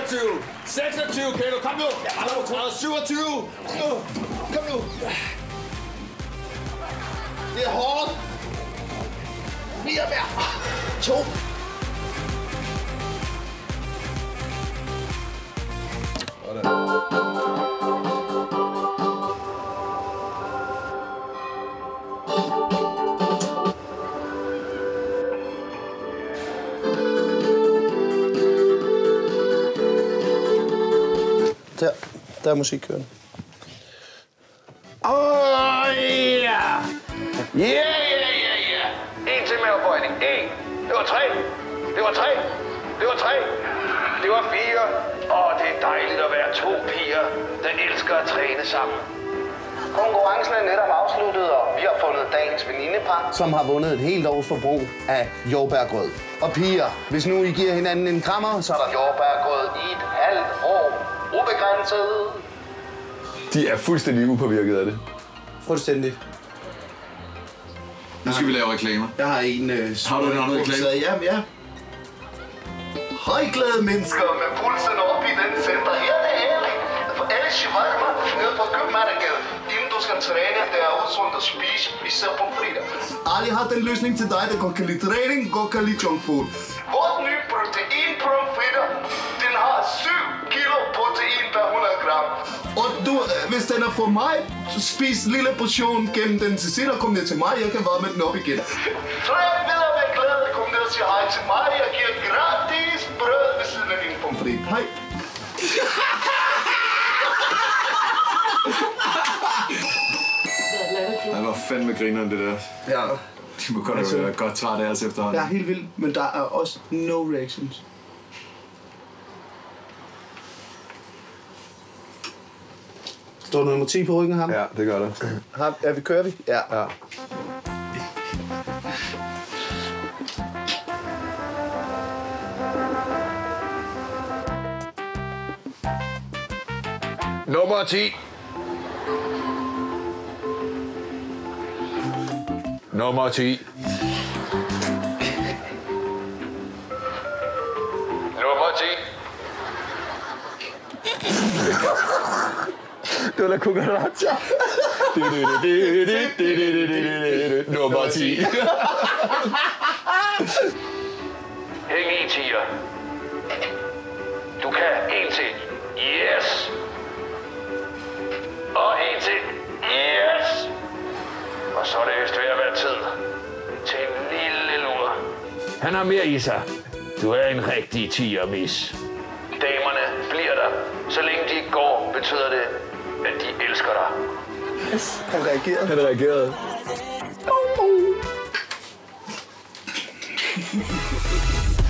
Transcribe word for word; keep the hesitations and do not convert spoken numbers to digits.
seksogtyve, seksogtyve kilo, kom nu! tredive, syvogtyve! Kom nu! Det er hårdt! fire mere! to! Der, der er musik kørende. Åh, ja! Ja, ja, ja, ja! En til mavebøjning. En. Det var tre. Det var tre. Det var tre. Det var fire. Åh, det er dejligt at være to piger, der elsker at træne sammen. Konkurrencen er netop afsluttet, og vi har fundet dagens venindepar, som har vundet et helt års forbrug af jordbærgrød. Og piger, hvis nu I giver hinanden en krammer, så er der jordbærgrød i et halvt år. Ubegrænset. De er fuldstændig upåvirket af det. Fuldstændig. Nu skal vi lave reklamer. Jeg har en... Øh, har du en anden reklame? Jamen, ja. Højglade mennesker med pulsen op i den center. Her det er ærligt. For alle shawarma nede på Købmandsgade. Inden du skal træne, det er usundt at spise, især på fritter. Ali har den løsning til dig, der godt kan lide træning, godt kan lide junk food. Vores nye protein-pomfritter, den har syv kilo protein per hundrede gram. Og du, hvis den er for mig, så spis en lille portion gennem den til sidst og kom ned til mig, jeg kan varme den op igen. Træn videre med glæde, kom ned og sig hej til mig, jeg giver gratis brød ved siden af din pomfrit. Hej. Det var fandme grineren, det der. Ja. De må godt altså, være godt træt af os efterhånden. Jeg er helt vildt, men der er også no reactions. Står der nummer ti på ryggen af ham? Ja, det gør det. Har, er vi, kører vi? Ja. Ja. Nummer ti. Nummer ti. Nummer ti. Det var da cucaracha. Nummer ti. Hæng i, tiger. Du kan en til. Yes. Og en til. Yes. Og så er det vist ved at være tid til en lille lur. Han har mere i sig. Du er en rigtig tiger, mis. Damerne bliver der. Så længe de ikke går, betyder det, at de elsker dig. Yes. Han reagerede. Han reagerede. Oh, oh.